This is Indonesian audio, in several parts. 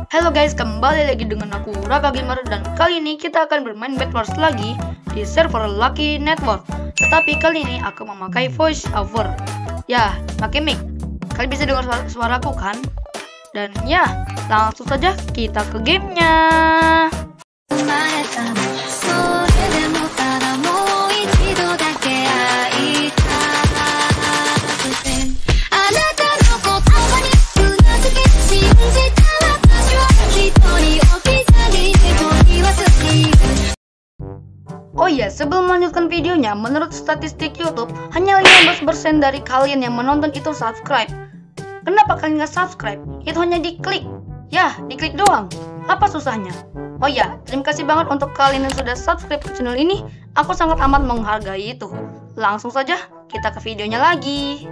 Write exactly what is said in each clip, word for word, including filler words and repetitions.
Halo guys, kembali lagi dengan aku Raka Gamer, dan kali ini kita akan bermain Bed Wars lagi di server Lucky Network. Tetapi kali ini aku memakai voice over. Ya, pakai mic. Kalian bisa dengar suara suaraku kan? Dan ya, langsung saja kita ke gamenya. Oh iya, sebelum melanjutkan videonya, menurut statistik YouTube, hanya lima belas persen dari kalian yang menonton itu subscribe. Kenapa kalian nggak subscribe? Itu hanya diklik. Ya, diklik doang. Apa susahnya? Oh iya, terima kasih banget untuk kalian yang sudah subscribe ke channel ini. Aku sangat amat menghargai itu. Langsung saja, kita ke videonya lagi.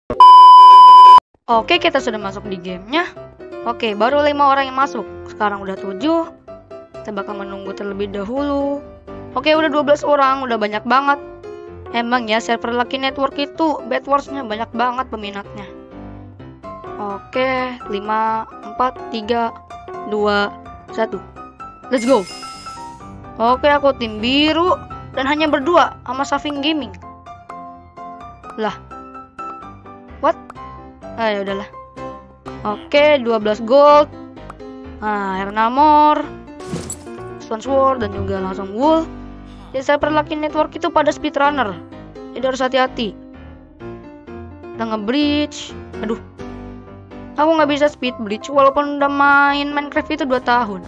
Oke, kita sudah masuk di gamenya. Oke, baru lima orang yang masuk. Sekarang udah tujuh. Kita bakal menunggu terlebih dahulu. Oke, udah dua belas orang, udah banyak banget. Emang ya, server Lucky Network itu Bed Wars-nya banyak banget peminatnya. Oke, lima, empat, tiga, dua, satu. Let's go. Oke, aku tim biru dan hanya berdua sama Saving Gaming. Lah. What? Ah, ya udahlah. Oke, dua belas gold. Nah, Iron Armor, Stone Sword, dan juga langsung wool. Di server Lucky Network itu pada speedrunner, jadi harus hati-hati. Kita nge-bridge. Aduh, aku nggak bisa speed bridge walaupun udah main Minecraft itu dua tahun.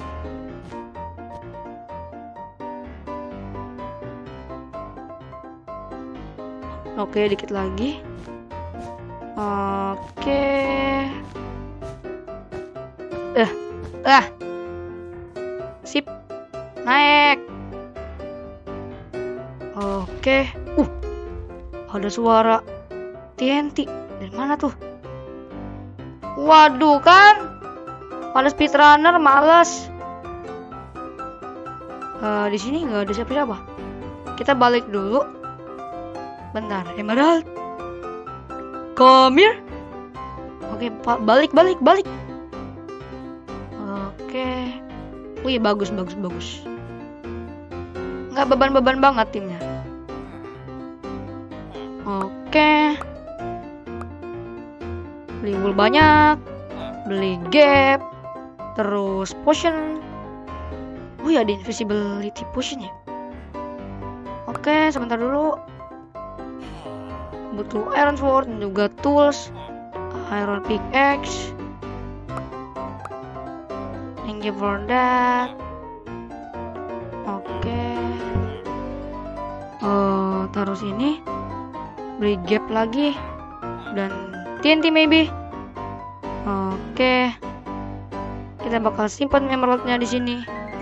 Oke, dikit lagi. Oke. Eh, ah, sip, naik. Oke, uh, ada suara T N T. Dari mana tuh? Waduh, kan? Pada speedrunner, males. Uh, di sini nggak ada siapa-siapa. Kita balik dulu. Bentar, Emerald. Come here. Oke, balik, balik, balik. Oke. Wih, bagus, bagus, bagus. Nggak beban-beban banget timnya. Oke. Beli wool banyak. Beli gap. Terus potion. Oh ya, ada invisibility potion ya. Oke, sebentar dulu. Butuh iron sword dan juga tools. Iron pickaxe. Thank you for that. Oke. Oh, taruh sini. Beli gap lagi dan T N T maybe. Oke. Kita bakal simpan emeraldnya di sini.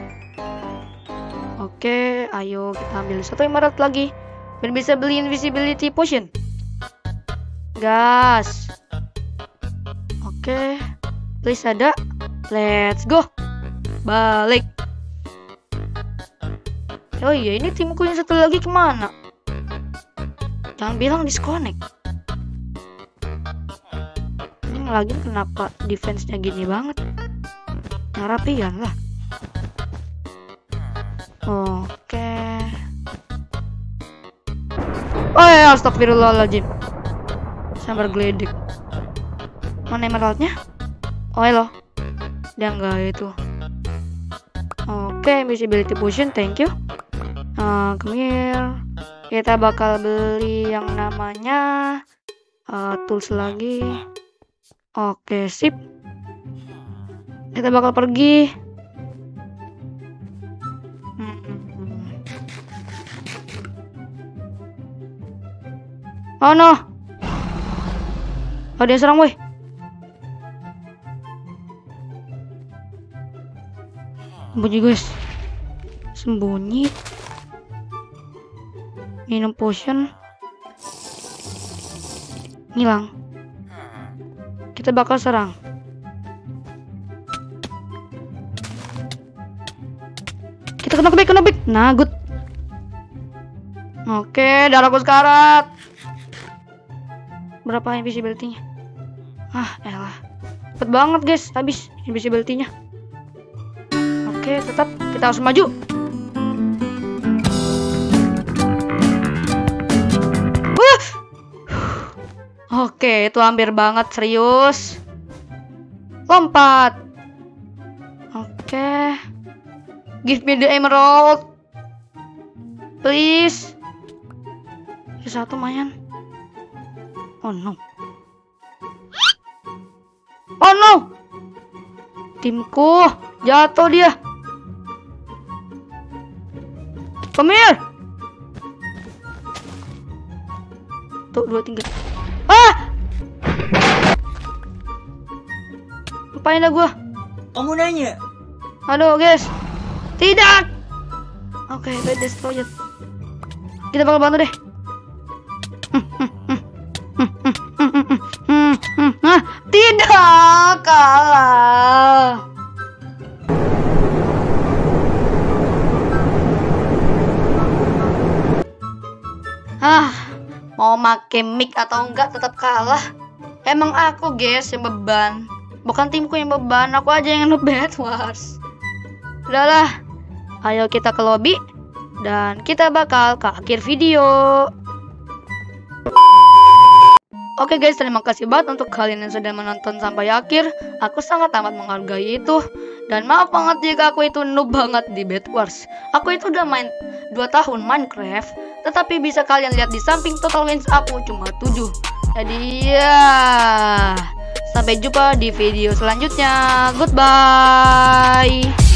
Oke, ayo kita ambil satu emerald lagi biar bisa beli invisibility potion. Gas. Oke, please ada. Let's go. Balik. Oh iya, ini timku yang satu lagi kemana? Jangan bilang disconnect. Ini lagi kenapa defense-nya gini banget? Yang rapian lah. Oke. Oh ya, astagfirullahaladzim. Sambar geledek. Mana emeraldnya? Oh hello. Dia enggak itu. Oke, invisibility potion, thank you. Uh, come here. Kita bakal beli yang namanya uh, tools lagi. Oke, sip. Kita bakal pergi. Hmm. Oh no. Oh, dia serang, woi. Sembunyi, guys. Sembunyi. Minum potion. Ngilang. Kita bakal serang. Kita kena kebik, kena kebik. Nah, good. Oke, darahku sekarat. Berapa invisibility-nya? Ah, elah. Cepet banget, guys. Habis invisibility-nya. Oke, tetap kita harus maju. Wuh. Oke, itu hampir banget, serius. Lompat. Oke. Give me the emerald. Please. Satu mayan. Oh no. Oh no. Timku jatuh dia. Come here. Tuh, dua, tiga. Ah! Ngapain dah gua? Kamu nanya? Halo guys. Tidak. Oke, okay, destroy it. Kita bakal bantu deh. Tidak kalah. Ah, mau make mic atau enggak tetap kalah. Emang aku guys yang beban, bukan timku yang beban. Aku aja yang ngebet wars. Udahlah, ayo kita ke lobby dan kita bakal ke akhir video. Oke guys, terima kasih banget untuk kalian yang sudah menonton sampai akhir. Aku sangat amat menghargai itu. Dan maaf banget jika aku itu noob banget di Bed Wars. Aku itu udah main dua tahun Minecraft, tetapi bisa kalian lihat di samping total wins aku cuma tujuh. Jadi ya, sampai jumpa di video selanjutnya. Goodbye.